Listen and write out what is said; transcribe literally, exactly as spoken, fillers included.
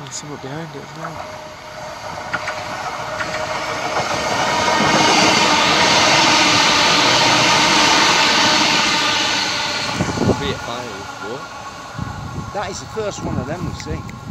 There's something behind it as well. Three at five, what? That is the first one of them we've seen.